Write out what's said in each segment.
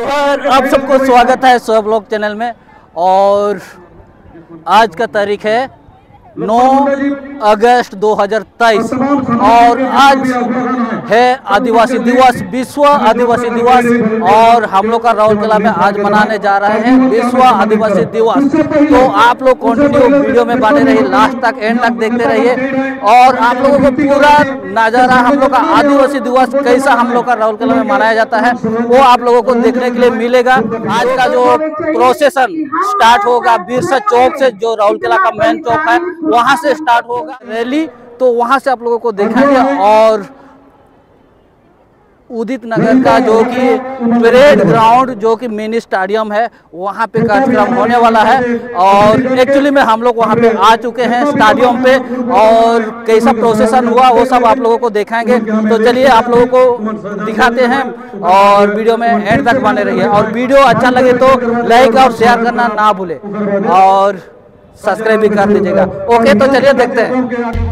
और आप सबको स्वागत है सोया ब्लॉग चैनल में। और आज का तारीख है 9 अगस्त 2023 और आज है आदिवासी दिवस, विश्व आदिवासी दिवस। और हम लोग का राउरकेला में आज मनाने जा रहे हैं विश्व आदिवासी दिवस। तो आप लोग कंटिन्यू वीडियो में बने रहिए, लास्ट तक एंड तक देखते रहिए और आप लोगों को पूरा नज़ारा हम लोग का आदिवासी दिवस कैसा हम लोग का राउरकेला में मनाया जाता है वो आप लोगों को देखने के लिए मिलेगा। आज का जो प्रोसेशन स्टार्ट होगा बिरसा चौक से, जो राउरकेला का मेन चौक है वहां से स्टार्ट होगा रैली। तो वहां से आप लोगों को दिखाएंगे और उदित नगर का जो कि परेड ग्राउंड जो कि मिनी स्टेडियम है वहाँ पे कार्यक्रम होने वाला है। और एक्चुअली में हम लोग वहाँ पे आ चुके हैं स्टेडियम पे और कैसा प्रोसेसन हुआ वो सब आप लोगों को दिखाएंगे। तो चलिए आप लोगों को दिखाते हैं और वीडियो में एंड तक बने रहिए। और वीडियो अच्छा लगे तो लाइक और शेयर करना ना भूले और सब्सक्राइब भी कर दीजिएगा। ओके, तो चलिए देखते हैं।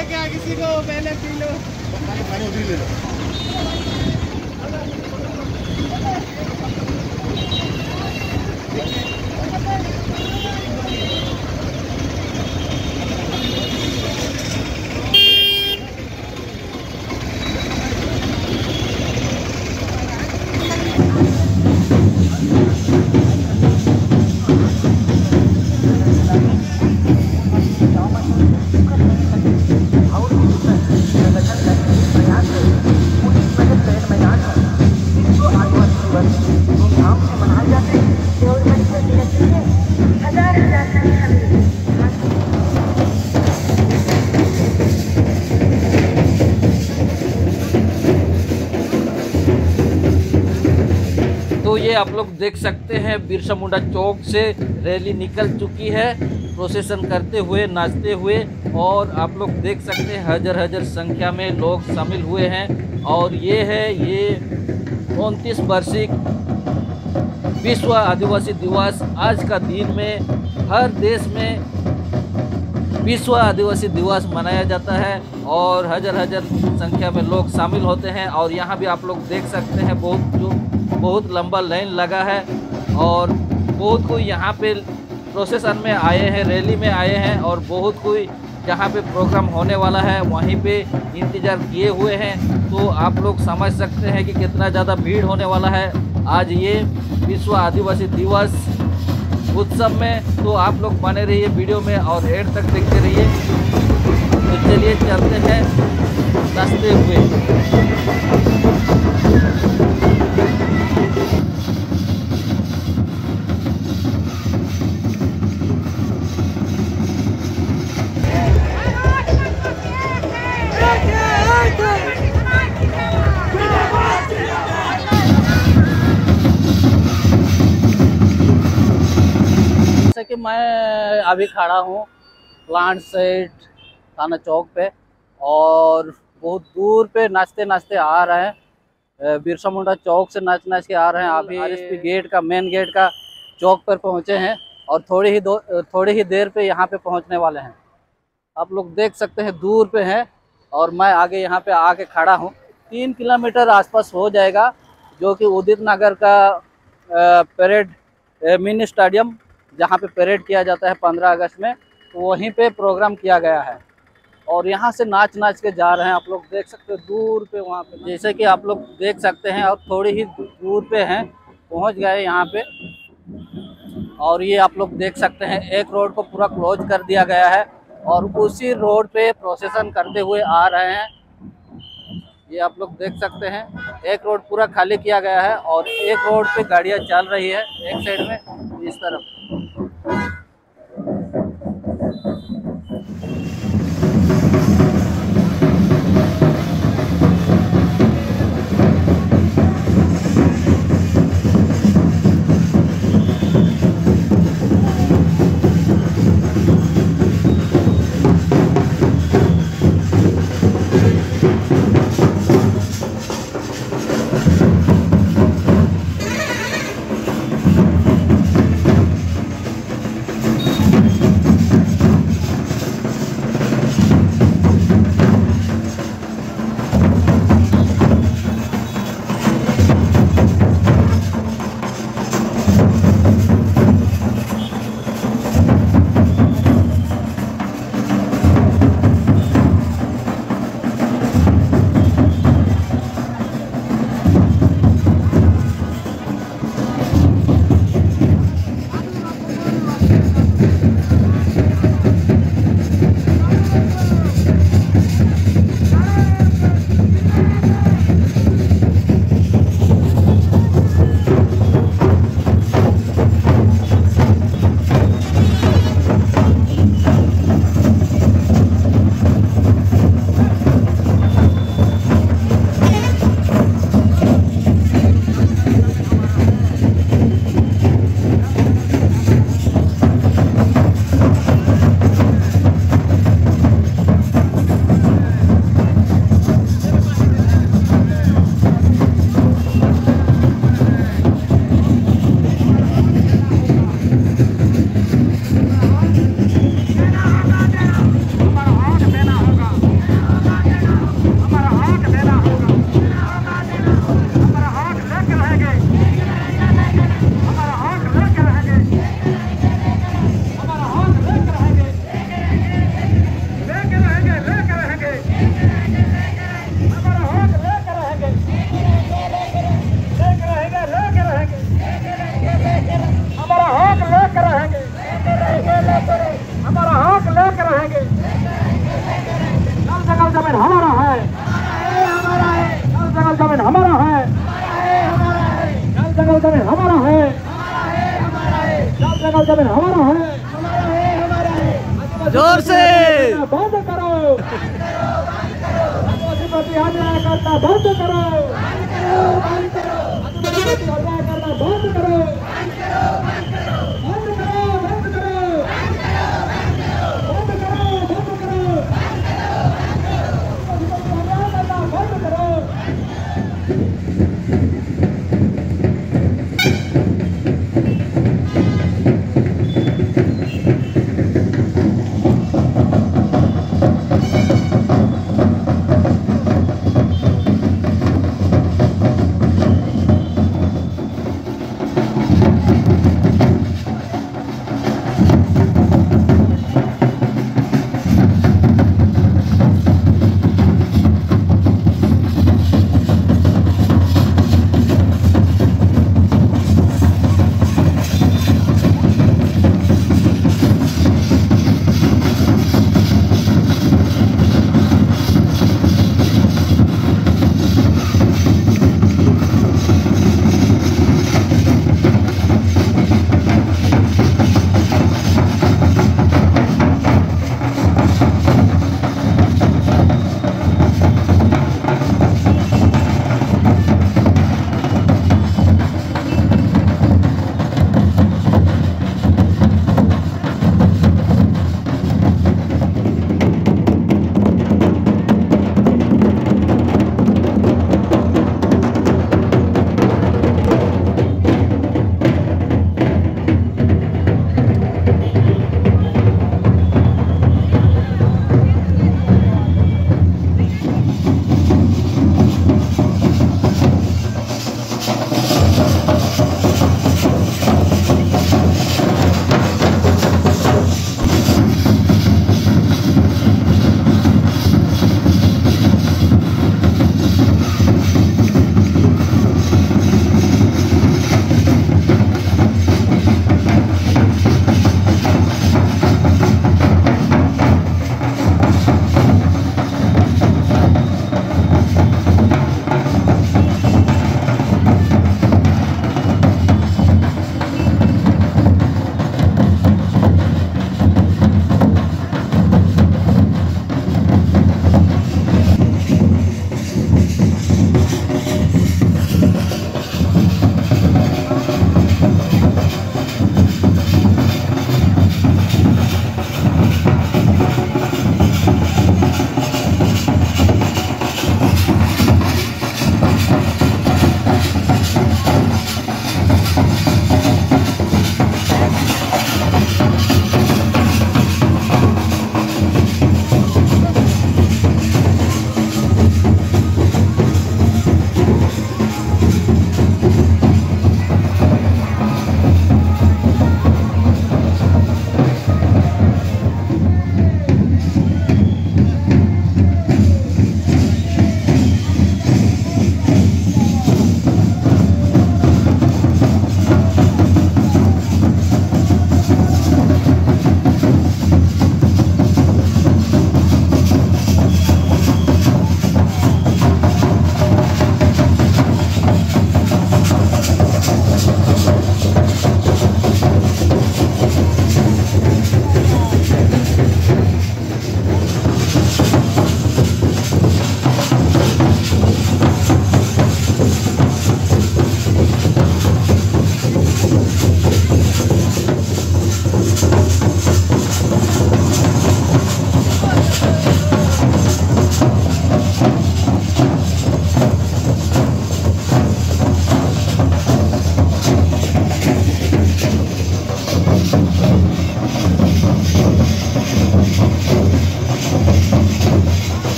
है क्या किसी को? पहले पी लो। पानी उधर ले लो। तो ये आप लोग देख सकते हैं बिरसा मुंडा चौक से रैली निकल चुकी है, प्रोसेसन करते हुए, नाचते हुए। और आप लोग देख सकते हैं हजार हजार संख्या में लोग शामिल हुए हैं। और ये 29 वार्षिक विश्व आदिवासी दिवस। आज का दिन में हर देश में विश्व आदिवासी दिवस मनाया जाता है और हजार हजार संख्या में लोग शामिल होते हैं। और यहाँ भी आप लोग देख सकते हैं बहुत लंबा लाइन लगा है और बहुत कोई यहाँ पे प्रोसेसन में आए हैं, रैली में आए हैं। और बहुत कोई जहाँ पे प्रोग्राम होने वाला है वहीं पे इंतज़ार किए हुए हैं। तो आप लोग समझ सकते हैं कि कितना ज़्यादा भीड़ होने वाला है आज ये विश्व आदिवासी दिवस उत्सव में। तो आप लोग बने रहिए वीडियो में और एंड तक देखते रहिए। तो चलिए चलते हैं नाचते हुए। जैसे कि मैं अभी खड़ा हूँ प्लांट साइड थाना चौक पे और बहुत दूर पे नाचते नाचते आ रहे हैं। बिरसा मुंडा चौक से नाच नाच के आ रहे हैं। अभी आरएसपी गेट का मेन गेट का चौक पर पहुँचे हैं और थोड़ी ही देर पे यहाँ पे पहुँचने वाले हैं। आप लोग देख सकते हैं दूर पे हैं और मैं आगे यहाँ पे आके खड़ा हूँ। 3 किलोमीटर आसपास हो जाएगा, जो कि उदित नगर का परेड मिनी स्टेडियम जहाँ पे परेड किया जाता है 15 अगस्त में, तो वहीं पे प्रोग्राम किया गया है। और यहाँ से नाच नाच के जा रहे हैं। आप लोग देख सकते हैं दूर पे वहाँ पे, जैसे कि आप लोग देख सकते हैं। और थोड़ी ही दूर पे हैं, पहुँच गए यहाँ पे। और ये आप लोग देख सकते हैं एक रोड को पूरा क्लोज कर दिया गया है और उसी रोड पे प्रोसेसन करते हुए आ रहे हैं। ये आप लोग देख सकते हैं एक रोड पूरा खाली किया गया है और एक रोड पे गाड़ियाँ चल रही है एक साइड में इस तरफ। जोर से बंद करो, आदिवासी अन्याय करना बंद करो, आदिवासी अन्याय करना बंद करो, बंद करो, बंद करो, बंद करो, बंद करो, आदिवासी अन्याय करना बंद करो।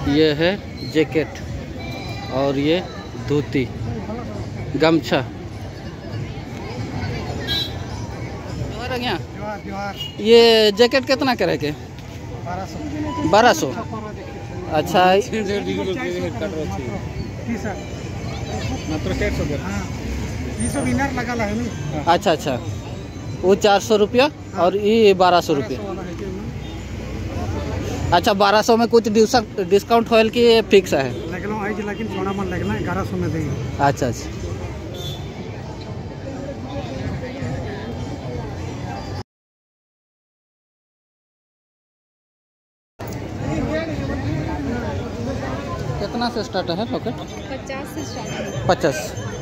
ये है जैकेट और ये धोती गमछा। ये जैकेट कितना करे के? 1200। अच्छा अच्छा अच्छा, वो 400 रुपया और ये 1200 रुपया। अच्छा 1200 में कुछ डिस्काउंट होल की फिक्स है? लेकिन थोड़ा मन लगना 1100 में देंगे। अच्छा अच्छा। कितना से स्टार्ट है लॉकेट? 50 से स्टार्ट है। 50।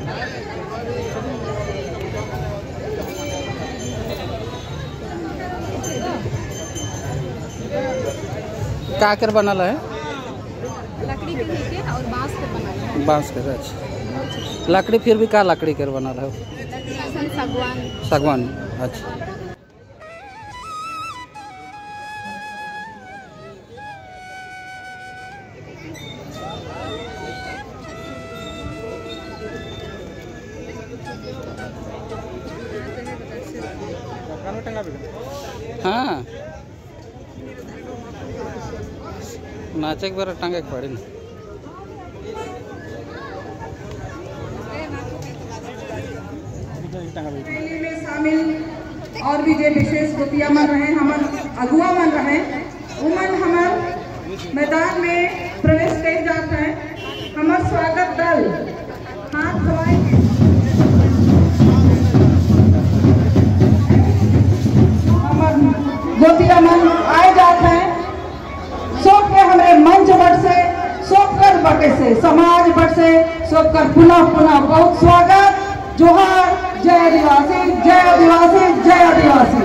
क्या कर बनाला है? लकड़ी के लेके और बांस के बनाना है। बांस के। अच्छा लकड़ी फिर भी क्या लकड़ी कर बना रहा है? सागवान। सागवान। अच्छा हाँ नाचे के बार टांगे के पड़े ना। में शामिल और भी जो विशेष गोतिया मन रहे हमार अगुआ मन रहे उमन हमार मैदान में प्रवेश कर जाते हैं। हमार स्वागत दल हाथ धोए हमार गोतिया मन आए जाते हैं। शोक के हमारे मंच बट से शोकर बटे से समाज बट से शोकर पुनः पुनः बहुत स्वागत। जोहार। जय आदिवासी, जय आदिवासी, जय आदिवासी।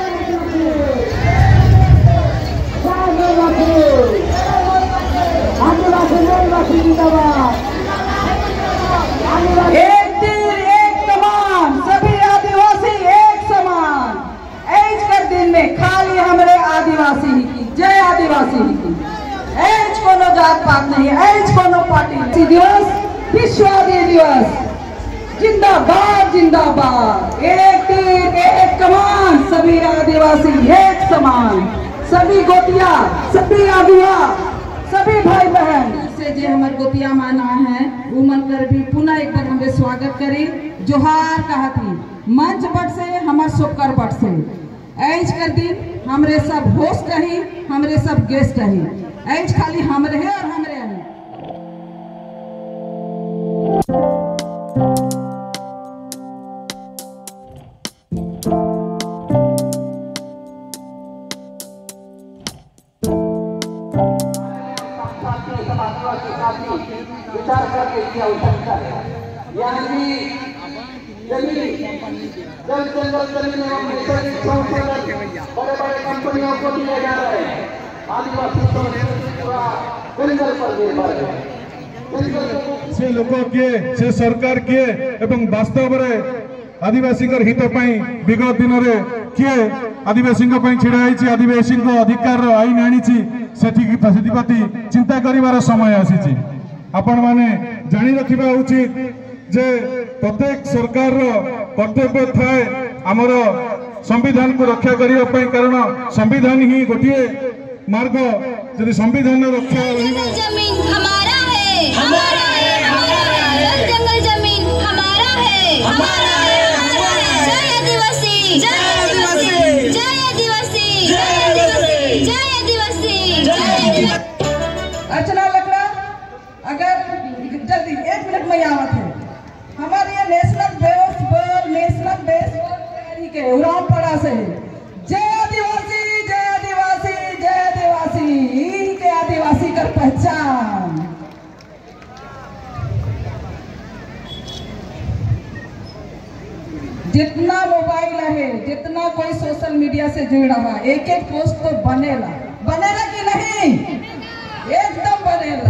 एक तीर एक कमान, सभी आदिवासी एक समान। ऐज कर दिन में खाली हमारे आदिवासी ही की, जय आदिवासी ही की। ऐज कोनो जात पात नहीं, ऐज कोनो पार्टी नहीं। दिवस विश्व आदि दिवस जिंदाबाद जिंदाबाद। एक तीर एक कमान, सभी आदिवासी एक समान। सभी गोतिया, सभी आदिवा, सभी भाई बहन से जो हमारे गोतिया माना है वो मन कर भी पुनः एक बार हमें स्वागत करी। जोहार कहा थी मंच बट से हमारे शोकर बट से। ऐज कर दिन हमरे सब होस्ट रही, हमरे सब गेस्ट रही। ऐज खाली हमरे है और हमरे है। विचार करके किया आवश्यकता है। यानी जमीन जल जंगल जमीन एवं नैसर्गिक संसाधन बड़े बड़े कंपनियों को दिए जा रहे हैं। आदिवासी जंगल पर निर्भर है। से लोक किए से सरकार किए एवं वास्तव में आदिवासी हित विगत दिन में किए आदिवासी छिड़ा आदिवासी अधिकार आईन आनी प्रति चिंता कर समय आसी। आपण माने जानी रखिबा उचित जे प्रत्येक सरकार कर्तव्य थाए आमर संविधान को रक्षा करने, कारण संविधान ही गोटे मार्ग। यदि संविधान रक्षा जमीन हमारा है, हमारा है, हमारा है। जंगल जमीन हमारा है, हमारा है, हमारा है। जय आदिवासी, जय आदिवासी, जय आदिवासी, जय आदिवासी, जय आदिवासी, जय आदिवासी। अर्चना लकड़ा अगर जल्दी 1 मिनट में आवत है। हमारे ये नेशनल बेसबॉल तैयारी के उड़ानपाड़ा से जय आदिवासी, जय आदिवासी, जय आदिवासी के आदिवासी कर पहचान। जितना मोबाइल है, जितना कोई सोशल मीडिया से जुड़ रहा, एक एक पोस्ट तो बनेला कि नहीं? एकदम बनेला।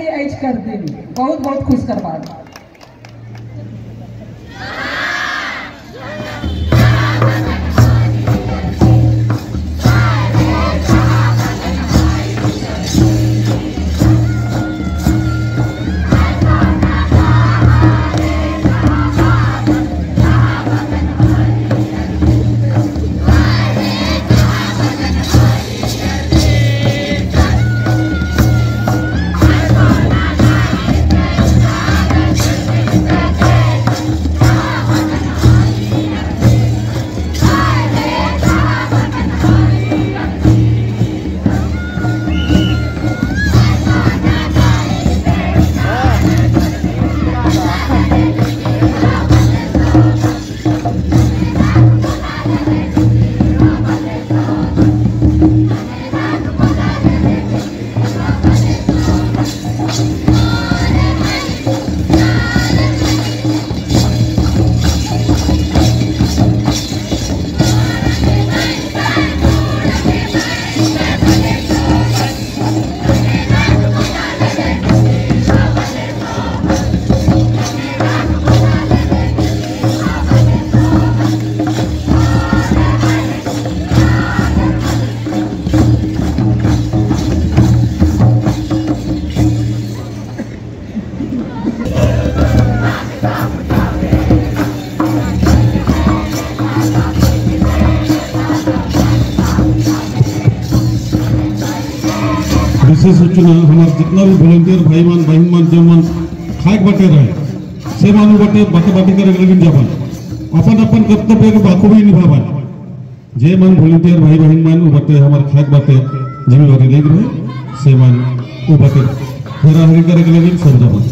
आदिवासी ऐज कर दिन बहुत बहुत खुश कर बात। विशेष सूचना हमारे जितना भी वॉलंटियर भाई मान बहन मान जो मन खाए बाटे रहे से मानू बाटे बाटे बाटे करे लेकिन जावन अपन अपन कर्तव्य के बाखूबी निभावन जे मन वॉलंटियर भाई बहन मान बाटे हमारे खाए बाटे जिम्मेवारी ले रहे से मान वो बाटे फेरा हरी करे लेकिन सब जावन।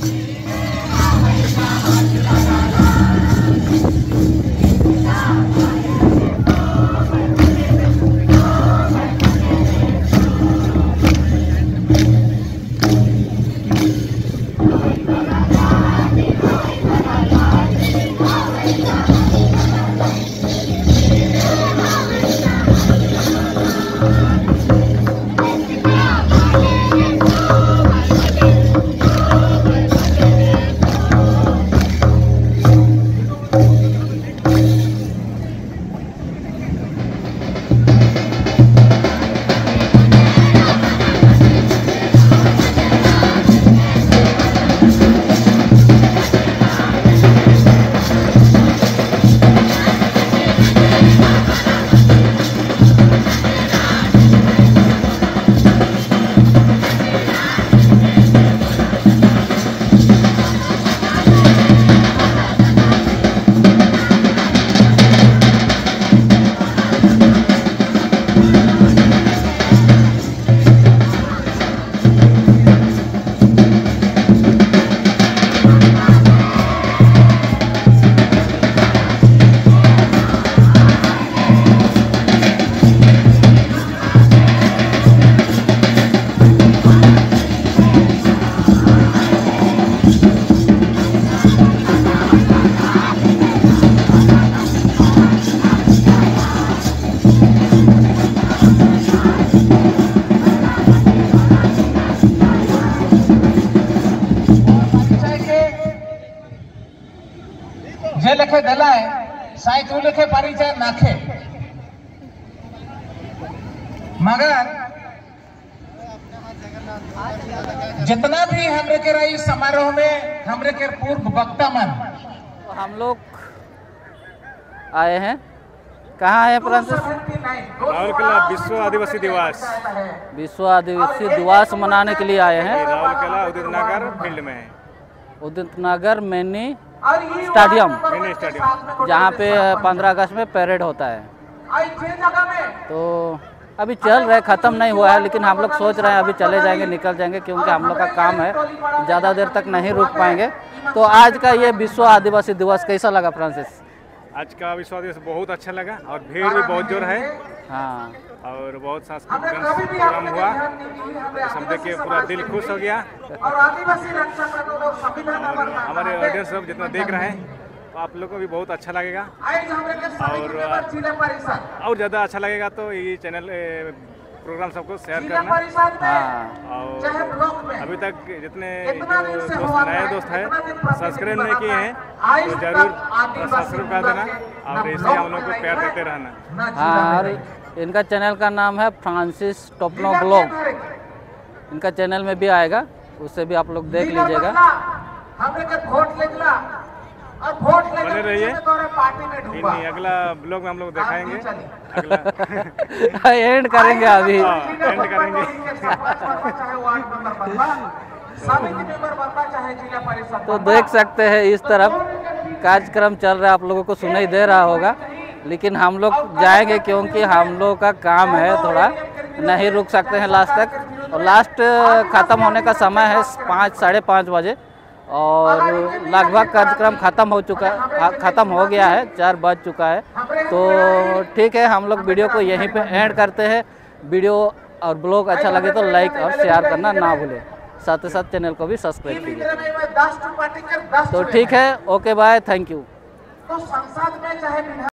जे लेखे दलाए साई तू लेखे परिचय नाखे मगर जितना भी हमरे के रही समारोह में हमरे के पूर्व वक्ता मन तो हम लोग आए हैं कहाँ है फ्रांसिस? राउरकेला विश्व आदिवासी दिवस। विश्व आदिवासी दिवस मनाने के लिए आए हैं। राउरकेला उदित नगर फील्ड में है, उदित नगर मिनी स्टेडियम जहाँ पे 15 अगस्त में परेड होता है। तो अभी चल रहे, ख़त्म नहीं हुआ है, लेकिन हम लोग सोच रहे हैं अभी चले जाएंगे, निकल जाएंगे, क्योंकि हम लोग का काम है, ज़्यादा देर तक नहीं रुक पाएंगे। तो आज का ये विश्व आदिवासी दिवस कैसा लगा फ्रांसिस? आज का विश्व दिवस बहुत अच्छा लगा और भीड़ भी बहुत जोर है। हाँ, और बहुत सांस्कृतिक प्रोग्राम हुआ, सब देख के पूरा दिल खुश हो गया। और हमारे ऑडियंस सब जितना देख रहे हैं तो आप लोगों को भी बहुत अच्छा लगेगा और ज़्यादा अच्छा लगेगा। तो ये चैनल प्रोग्राम सबको शेयर करना। हाँ और अभी तक जितने जो नए दोस्त हैं सब्सक्राइब नहीं किए हैं तो जरूर सब्सक्राइब कर देना और इसे हम लोग को प्यार देते रहना। हाँ, और इनका चैनल का नाम है फ्रांसिस टोपनो ब्लॉग। इनका चैनल में भी आएगा, उससे भी आप लोग देख लीजिएगा। बने रहिए, अगला ब्लॉग में हम लोग दिखाएंगे। एंड करेंगे अभी। एंड करेंगे। तो देख सकते हैं इस तरफ कार्यक्रम चल रहा है, आप लोगों को सुनाई दे रहा होगा, लेकिन हम लोग जाएंगे क्योंकि हम लोग का काम है, थोड़ा नहीं रुक सकते हैं लास्ट तक। और लास्ट ख़त्म होने का समय है 5 साढ़े 5 बजे और लगभग कार्यक्रम ख़त्म हो गया है, 4 बज चुका है। तो ठीक है, हम लोग वीडियो को यहीं पे एंड करते हैं। वीडियो और ब्लॉग अच्छा लगे तो लाइक और शेयर करना ना भूलें, साथ ही साथ चैनल को भी सब्सक्राइब कीजिए। तो ठीक है, ओके बाय, थैंक यू।